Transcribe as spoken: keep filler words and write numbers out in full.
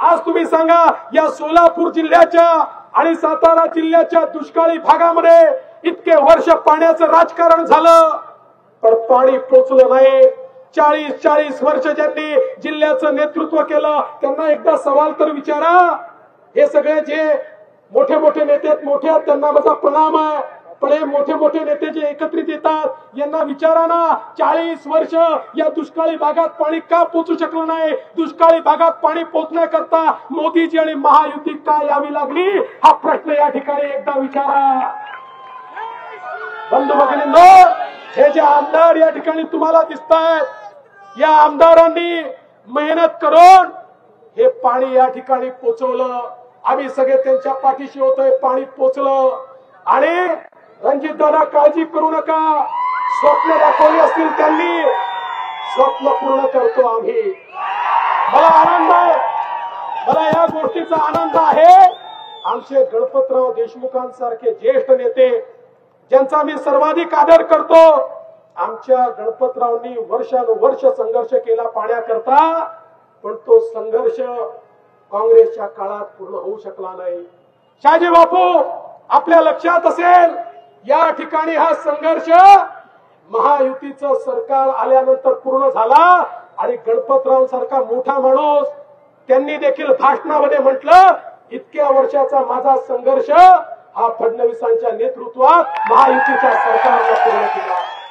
आज तुम्ही सांगा, या सोलापूर जिल्ह्याच्या आणि सातारा जिल्ह्याच्या दुष्काळी भागामध्ये इतके वर्ष पाण्याचं राजकारण झालं, पण पाणी पोचलं नाही. चाळीस चाळीस वर्ष ज्यांनी जिल्ह्याचं नेतृत्व केलं त्यांना एकदा सवाल तर विचारा. हे सगळे जे मोठे मोठे नेते आहेत, मोठे आहेत, त्यांना माझा प्रणाम आहे, पण हे मोठे मोठे नेते जे एकत्रित येतात यांना विचारा ना, चाळीस वर्ष या दुष्काळी भागात पाणी का पोचू शकलं नाही? दुष्काळी भागात पाणी पोचण्याकरता मोदीजी आणि महायुती का यावी लागली? हा प्रश्न या ठिकाणी एकदा विचारा. बंधू भगिनींनो, हे जे आमदार या ठिकाणी तुम्हाला दिसत आहेत, या आमदारांनी मेहनत करून हे पाणी या ठिकाणी पोचवलं. आम्ही सगळे त्यांच्या पाठीशी होतोय, पाणी पोचलं. आणि रणजित दादा काळजी करू नका, स्वप्न दाखवली असतील त्यांनी, स्वप्न पूर्ण करतो आम्ही. मला आनंद आहे, मला या गोष्टीचा आनंद आहे. आमचे गणपतराव देशमुखांसारखे ज्येष्ठ नेते ज्यांचा मी सर्वाधिक आदर करतो, आमच्या गणपतरावांनी वर्षानुवर्ष संघर्ष केला पाण्याकरता, पण तो संघर्ष काँग्रेसच्या काळात पूर्ण होऊ शकला नाही. शहाजी बापू, आपल्या लक्षात असेल, या ठिकाणी हा संघर्ष महायुतीचं सरकार आल्यानंतर पूर्ण झाला. आणि गणपतरावांसारखा मोठा माणूस त्यांनी देखील भाषणामध्ये म्हटलं, इतक्या वर्षाचा माझा संघर्ष हा फडणवीसांच्या नेतृत्वात महायुतीच्या सरकारने पूर्ण केला.